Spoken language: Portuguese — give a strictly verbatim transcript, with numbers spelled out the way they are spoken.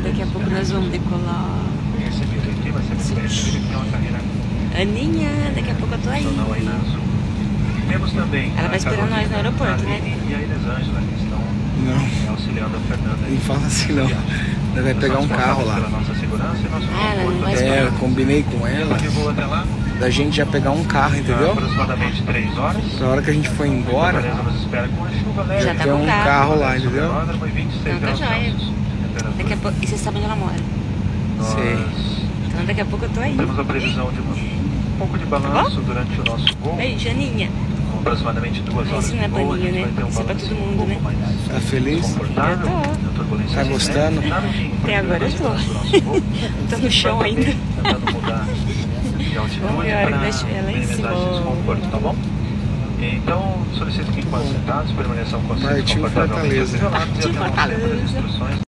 daqui a pouco nós vamos decolar. Aninha, daqui a pouco eu tô aí. Temos também ela vai esperar nós no aeroporto, né? E a Elisângela, que estão não. auxiliando a Fernanda. Não fala assim não. Ela vai pegar um carro lá. Nossa segurança e nosso ah, ela não vai é, eu combinei com ela da gente já pegar um carro, entendeu? Aproximadamente três horas. Na hora que a gente for embora, já tá tem um carro. carro lá, entendeu? Então tá jóia. Daqui a pouco. E você sabe onde ela mora? Sei. Então daqui a pouco eu tô aí. Temos a previsão de um pouco de balanço tá durante o nosso voo. Beijo, Aninha. Aproximadamente duas horas. Isso não é paninho, né? Isso é pra todo mundo, né? Tá feliz? Eu tô. Tá gostando? Até agora eu tô. Tô no chão ainda. Vamos ver a hora que deixa ela em cima. Tá bom? Então, solicito que enquanto sentados permaneçam conscientes, Partiu confortavelmente Fortaleza. posicionados e atendam sempre as instruções.